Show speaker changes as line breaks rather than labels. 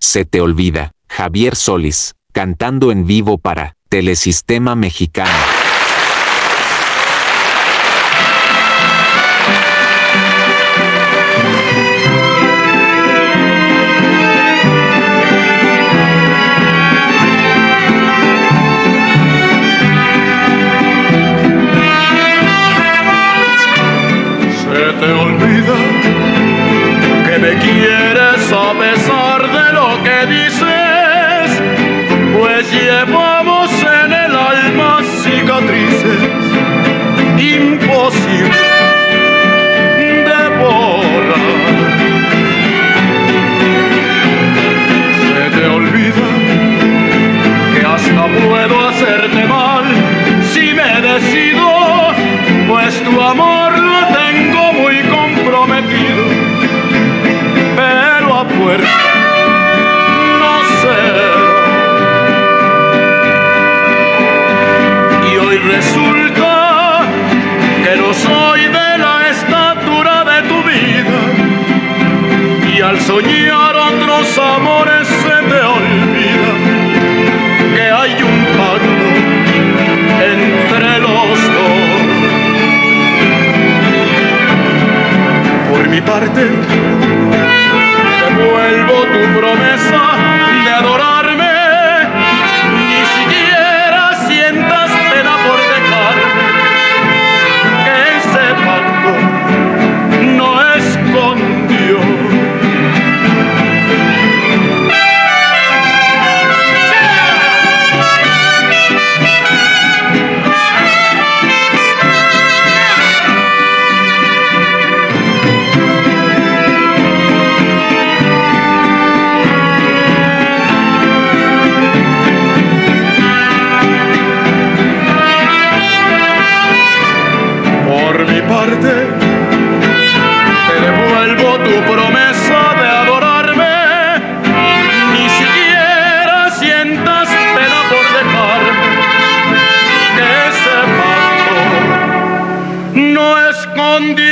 Se te olvida, Javier Solís, cantando en vivo para Telesistema Mexicano.
Se te olvida que me quieres a pesar de lo que dices, pues llevamos en el alma cicatrices imposibles de borrar. Se te olvida que hasta puedo hacerte mal si me decido, pues tu amor lo tengo muy comprometido, pero a fuerza no será. Y hoy resulta que no soy de la estatura de tu vida, y al soñar otros amores se te olvida que hay un pacto entre los dos. Por mi parte, devuelvo tu promesa de adorarme, ni siquiera sientas pena por dejarme, que ese pacto no es con Dios. Por mi parte, te devuelvo tu promesa de adorarme, ni siquiera sientas pena por dejarme, que ese pacto no es con Dios.